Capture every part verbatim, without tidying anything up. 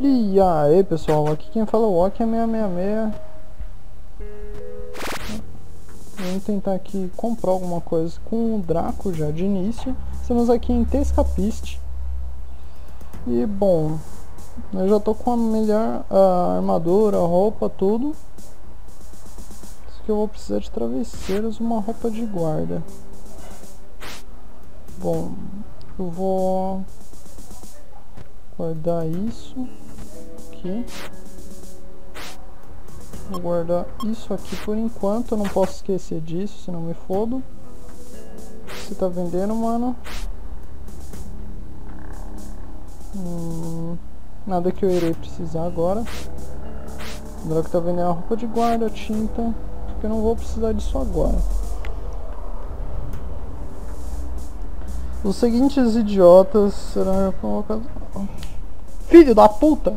E aí pessoal, aqui quem fala é o Ok seiscentos e sessenta e seis. Vamos tentar aqui comprar alguma coisa com o Draco já de início. Estamos aqui em The Escapist. E bom, eu já tô com a melhor a armadura, a roupa, tudo. Isso que eu vou precisar de travesseiros e uma roupa de guarda. Bom, eu vou guardar isso aqui. Vou guardar isso aqui por enquanto. Eu não posso esquecer disso, senão me fodo. Você tá vendendo, mano? Hum, nada que eu irei precisar agora. O Draco tá vendendo a roupa de guarda, tinta, porque eu não vou precisar disso agora. Os seguintes idiotas serão colocados. Filho da puta!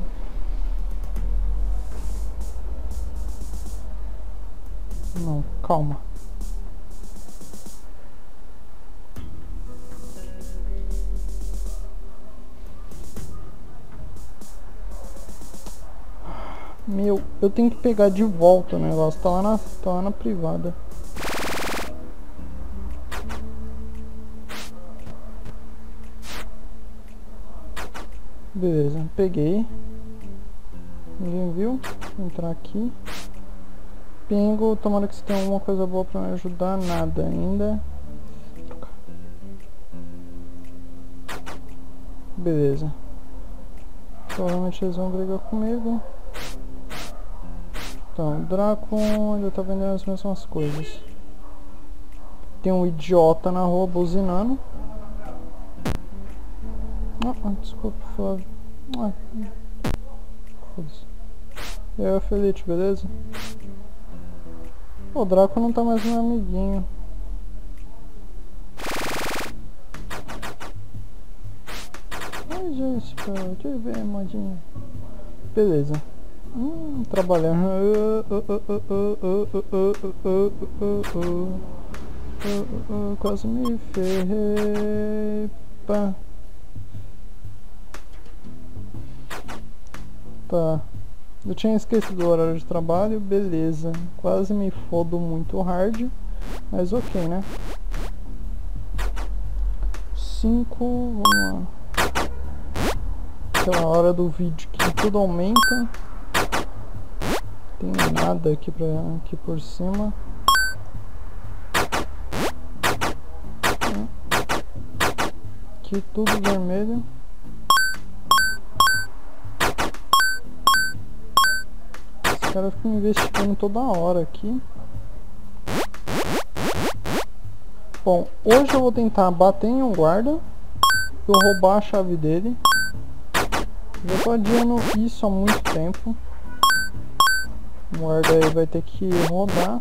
Não, calma. Meu, eu tenho que pegar de volta o negócio. Tá lá na, tá lá na privada. Beleza, peguei. Ninguém viu? Vou entrar aqui. Pingo, tomara que você tenha alguma coisa boa pra me ajudar. Nada ainda. Beleza. Provavelmente eles vão brigar comigo. Então, o Draco ainda tá vendendo as mesmas coisas. Tem um idiota na rua buzinando. Ah, desculpa, Flávio. Ah, foda-se. E aí, Felite, beleza? O Draco não tá mais meu amiguinho. Ai, gente, cara, deixa eu ver, modinha. Beleza. Hum, trabalhando. Quase me ferrei. Pá. Tá. Eu tinha esquecido o horário de trabalho, beleza. Quase me fodo muito hard. Mas ok, né? cinco, vamos lá. Aquela hora do vídeo que tudo aumenta. Tem nada aqui, pra, aqui por cima. Aqui tudo vermelho. Os caras ficam investigando toda hora aqui. Bom, hoje eu vou tentar bater em um guarda. Eu roubar a chave dele. Já tô adiando isso há muito tempo. O guarda aí vai ter que rodar.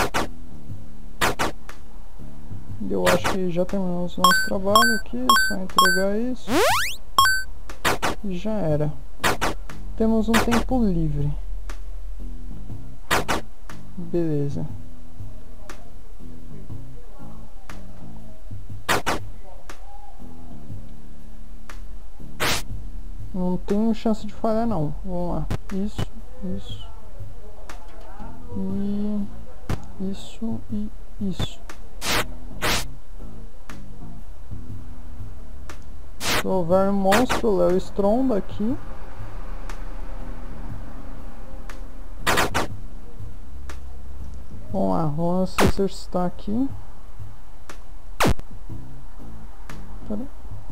Eu acho que já terminamos o nosso trabalho aqui. Só entregar isso. E já era. Temos um tempo livre. Beleza. Não tenho chance de falhar não. Vamos lá. Isso, isso. E isso e isso. Provar monstro, Léo Stronda aqui. Vamos lá, vamos se exercitar aqui. Pera.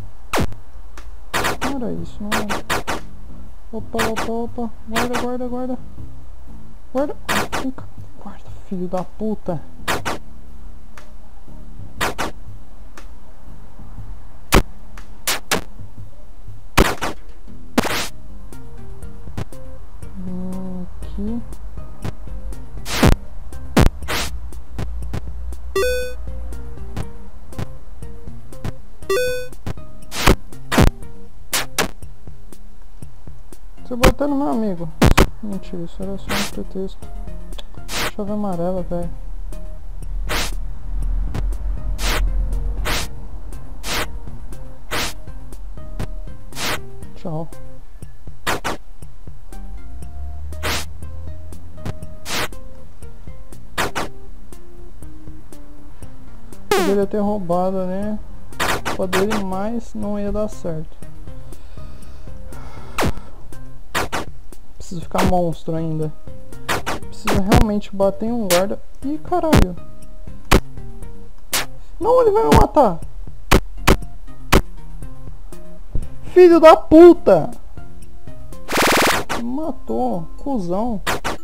Não era isso, não era. Opa, opa, opa. Guarda, guarda, guarda. Guarda. Guarda, filho da puta. Hum, aqui. Você bateu no meu amigo. Mentira, isso era só um pretexto. Chave amarela, velho. Tchau. poderia ter roubado, né? Poderia, mas não ia dar certo. Preciso ficar monstro ainda. Preciso realmente bater em um guarda. Ih, caralho. Não, ele vai me matar. Filho da puta. Me matou. Cusão.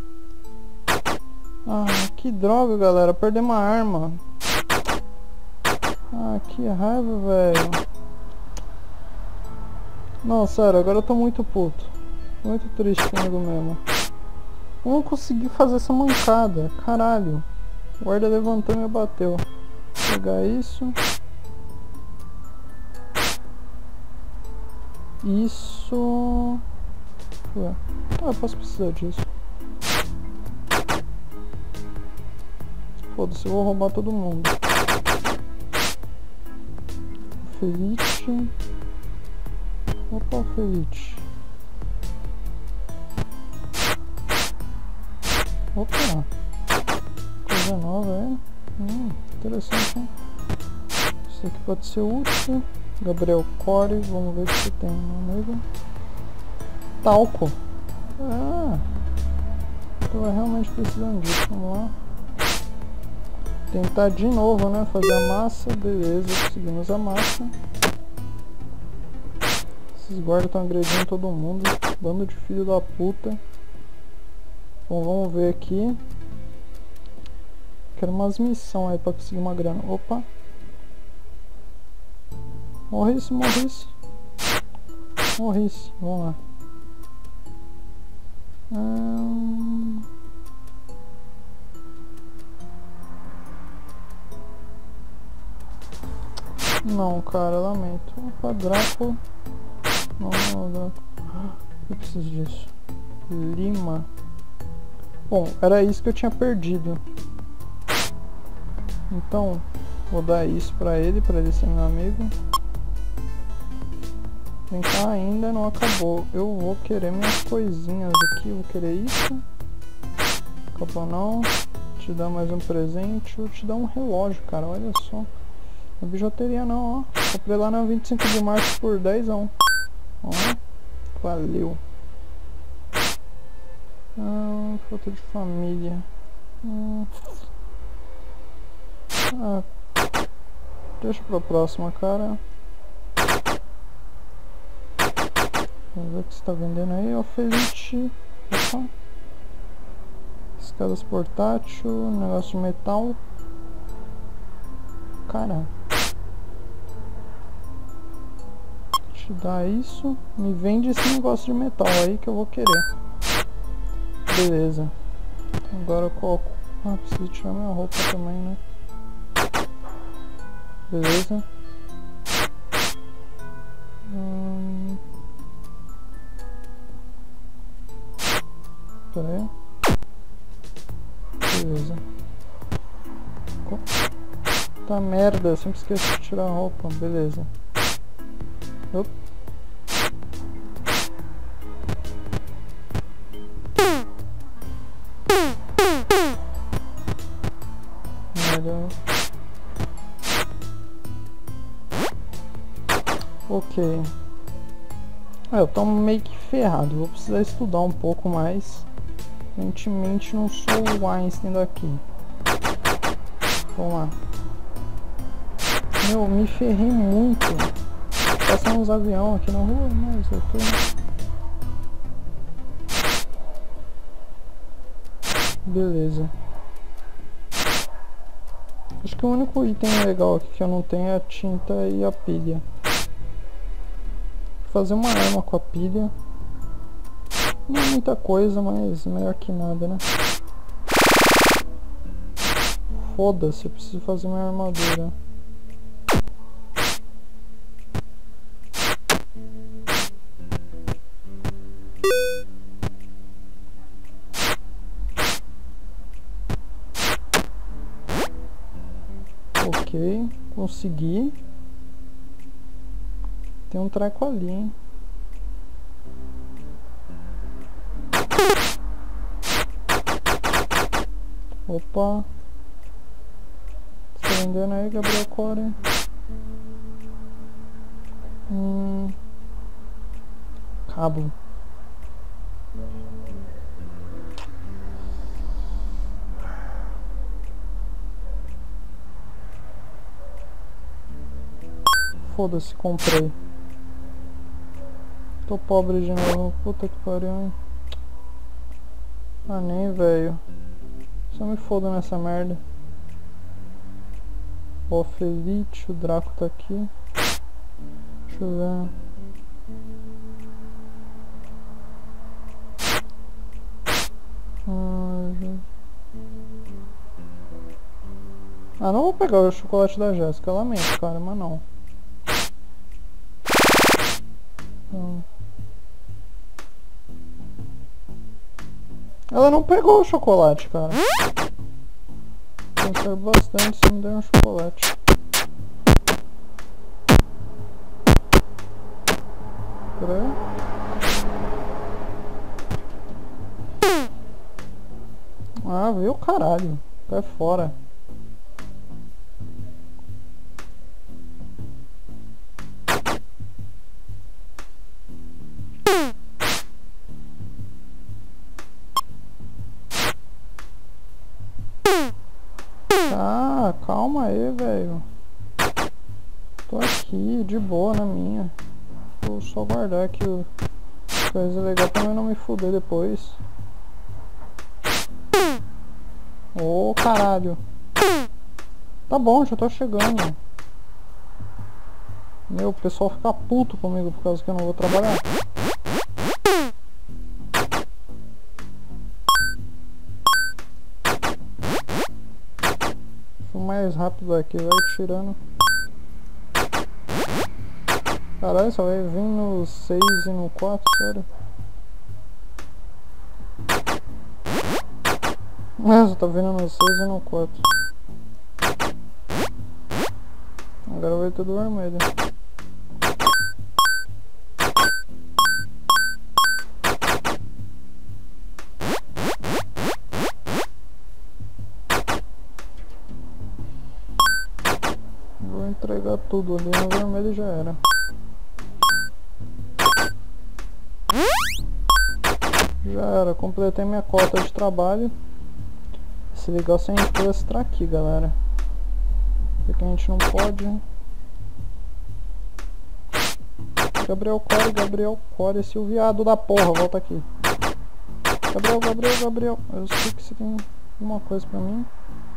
Ah, que droga, galera. Perder uma arma. Ah, que raiva, velho. Não, sério, agora eu tô muito puto. Muito triste comigo mesmo. Eu não consegui fazer essa mancada. Caralho. O guarda levantou e me bateu. Vou pegar isso. Isso. Ué. Ah, eu posso precisar disso. Foda-se, eu vou roubar todo mundo. Felite. Opa, Felite. Opa. Coisa nova, é? Hum, interessante, hein? Isso aqui pode ser útil. Gabriel Core, vamos ver o que tem, meu amigo. Talco. Ah. Tô realmente precisando disso, vamos lá. Tentar de novo, né? Fazer a massa. Beleza, conseguimos a massa. Esses guardas estão agredindo todo mundo. Bando de filho da puta. Bom, vamos ver aqui. Quero umas missões aí pra conseguir uma grana. Opa. Morrice, morrice. Morrice, vamos lá. Hum... Não, cara, lamento. Opa, Drácula. Não, não, Drácula. Eu preciso disso. Lima. Bom, era isso que eu tinha perdido. Então, vou dar isso pra ele, pra ele ser meu amigo. Vem cá, ainda não acabou. Eu vou querer minhas coisinhas aqui. Vou querer isso. Acabou não. Te dar mais um presente. Vou te dar um relógio, cara. Olha só. Não é bijuteria não, ó. Comprei lá na vinte e cinco de março por dez. Ó. Valeu. Ah, foto de família. Hum. Ah, deixa pra próxima, cara. Vamos ver o que você tá vendendo aí, ó, Felite. Opa. Escadas portátil, negócio de metal. Cara. Te dar isso. Me vende esse negócio de metal aí que eu vou querer. Beleza. Agora eu coloco. Ah, preciso tirar minha roupa também, né? Beleza. Hum... Pera aí. Beleza. Tá merda, eu sempre esqueço de tirar a roupa. Beleza. Opa. Melhor. Ok. Ah, eu tô meio que ferrado. Vou precisar estudar um pouco mais. Aparentemente não sou o Einstein daqui. Vamos lá. Meu, me ferrei muito. Passando uns aviões aqui na rua, mas eu tô... Beleza. Acho que o único item legal aqui que eu não tenho é a tinta e a pilha. Vou fazer uma arma com a pilha. Não é muita coisa, mas melhor que nada, né? Foda-se, eu preciso fazer minha armadura. Ok, consegui. Tem um treco ali, hein? Opa. vendendo aí, Gabriel Core? Hum... Cabo. Foda-se, comprei. Tô pobre de novo, puta que pariu, hein. Ah, nem, velho. Só me foda nessa merda. Ó, Felite, o Draco tá aqui. Deixa eu ver. Ah, já... ah, não vou pegar o chocolate da Jéssica, lamento, cara, mas não. Não. Ela não pegou o chocolate, cara. Pensei bastante se me der um chocolate. Peraí. Ah, viu, caralho. Cai fora. Ah, calma aí, velho. Tô aqui, de boa na minha. Vou só guardar aqui o... coisa legal pra não me fuder depois. Ô, oh, caralho. Tá bom, já tô chegando. Meu, o pessoal fica puto comigo por causa que eu não vou trabalhar. Fui mais rápido aqui, vai tirando. Caralho, só vai vir no seis e no quatro, sério. Ah, só tá vindo no seis e no quatro. Agora vai tudo vermelho. Vou entregar tudo ali no vermelho e já era. Já era, completei minha cota de trabalho. Se legal se a gente plastrar aqui, galera. Porque a gente não pode. Gabriel Core, Gabriel Core, esse o viado da porra, volta aqui. Gabriel, Gabriel, Gabriel. Eu sei que você tem alguma coisa pra mim.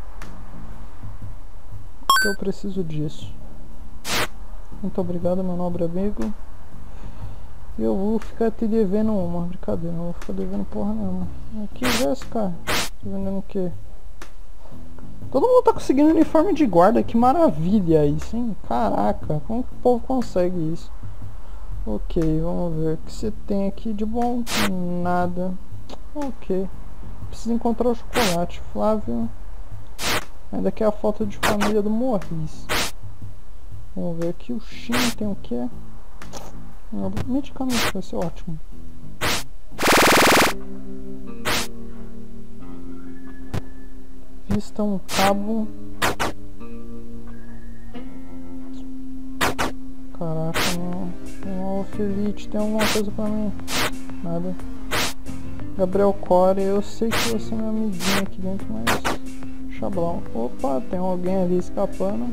Eu preciso disso. Muito obrigado, meu nobre amigo. Eu vou ficar te devendo uma. Brincadeira, não vou ficar devendo porra nenhuma. Aqui, Jéssica. Tô vendendo o quê? Todo mundo tá conseguindo uniforme de guarda. Que maravilha isso, hein? Caraca, como que o povo consegue isso? Ok, vamos ver. O que você tem aqui de bom? Nada. Ok. Preciso encontrar o chocolate. Flávio. Ainda aqui é a foto de família do Morris. Vamos ver aqui. O Shin tem o quê? Medicamento, vai ser ótimo. Vista um cabo. Caraca, não. Não, Felite, tem alguma coisa pra mim? Nada. Gabriel Core, eu sei que você é meu amiguinho aqui dentro, mas... Chablão. Opa, tem alguém ali escapando.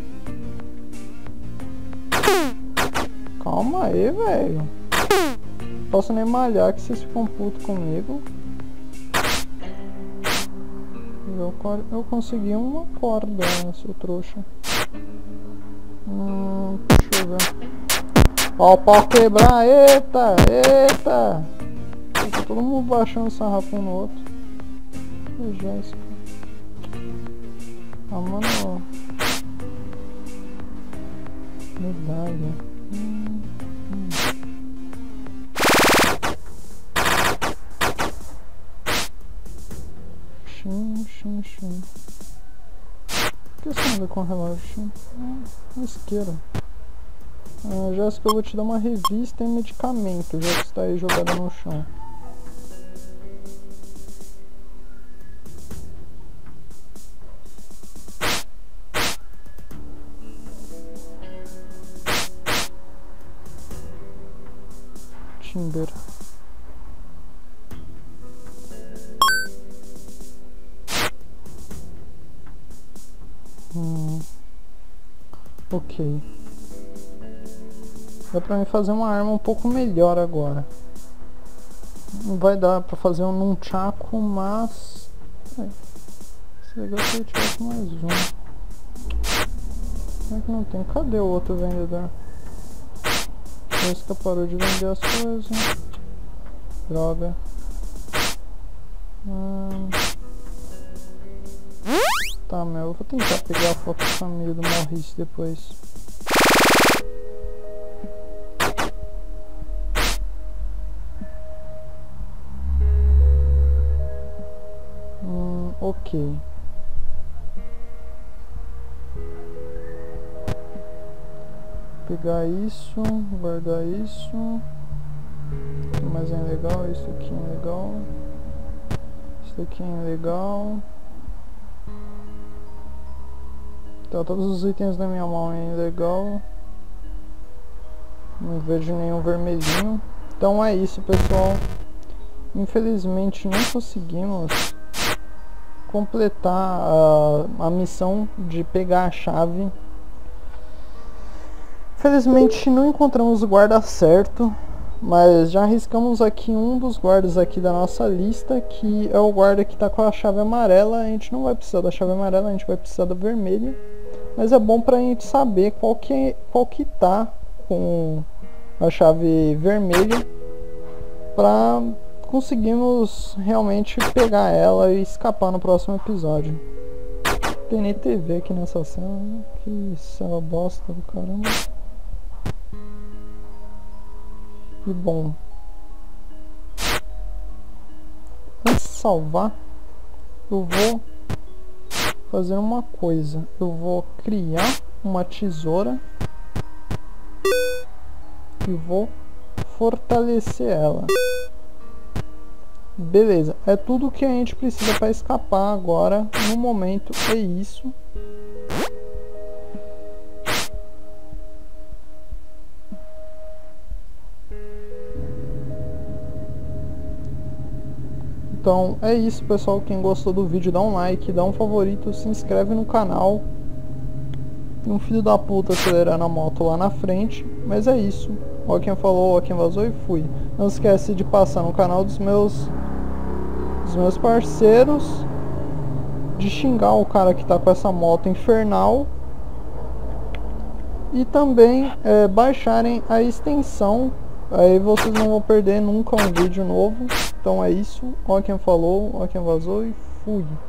Calma aí, velho. Posso nem malhar que vocês ficam putos comigo. Eu, eu consegui uma corda, seu trouxa. Hum, deixa eu ver. Ó, o pau quebrar, eita, eita. Tá todo mundo baixando o sarrafo um no outro. Ô, Jéssica. Ah, mano. Medalha. Hum, hum. Xim, xim, xim. Por que você anda com o relógio, xim? Ah, isqueiro. Ah, Jéssica, eu vou te dar uma revista e medicamento, já que está aí jogada no chão. Timber. Hum. Ok. Dá pra mim fazer uma arma um pouco melhor agora. Não vai dar pra fazer um nunchaku, mas... É. Seria legal se eu tivesse mais um. Como é que não tem? Cadê o outro vendedor? Esse que parou de vender as coisas. Droga. Hum. Tá, meu. Eu vou tentar pegar a foto da família do Maurice depois. Hum, ok. Pegar isso, guardar isso. Mas é legal, isso aqui é legal. Isso aqui é legal. Então todos os itens da minha mão é legal. Não vejo nenhum vermelhinho. Então é isso, pessoal. Infelizmente não conseguimos completar a, a missão de pegar a chave. Infelizmente não encontramos o guarda certo, mas já arriscamos aqui um dos guardas aqui da nossa lista, que é o guarda que está com a chave amarela. A gente não vai precisar da chave amarela, a gente vai precisar da vermelha, mas é bom pra gente saber qual que, qual que tá com a chave vermelha, pra conseguirmos realmente pegar ela e escapar no próximo episódio. Tem nem T V aqui nessa cela, né? Que cela bosta do caramba. E bom, antes de salvar, eu vou fazer uma coisa. Eu vou criar uma tesoura e vou fortalecer ela. Beleza, é tudo que a gente precisa para escapar agora. No momento é isso. Então é isso, pessoal. Quem gostou do vídeo, dá um like, dá um favorito, se inscreve no canal. Tem um filho da puta acelerando a moto lá na frente. Mas é isso. Ó quem falou, ó quem vazou e fui. Não esquece de passar no canal dos meus dos meus parceiros, de xingar o cara que tá com essa moto infernal. E também é, baixarem a extensão. Aí vocês não vão perder nunca um vídeo novo. Então é isso. Ó quem falou, ó quem vazou e fui.